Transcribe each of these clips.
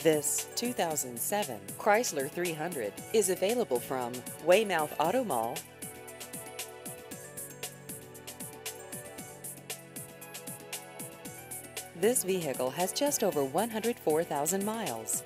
This 2007 Chrysler 300 is available from Weymouth Auto Mall. This vehicle has just over 104,000 miles.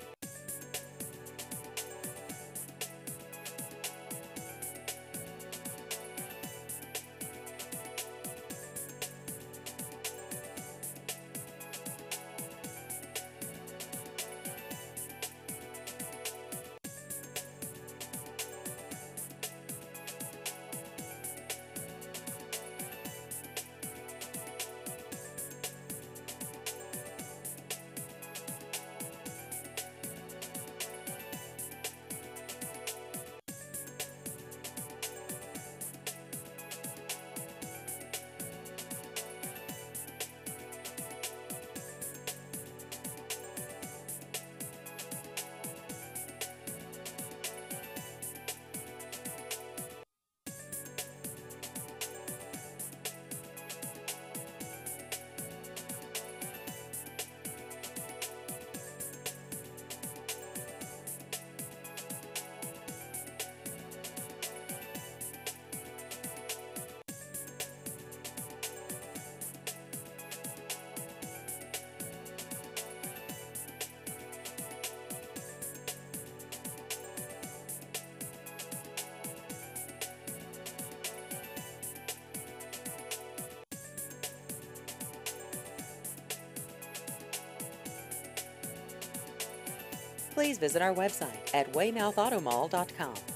Please visit our website at WeymouthAutomall.com.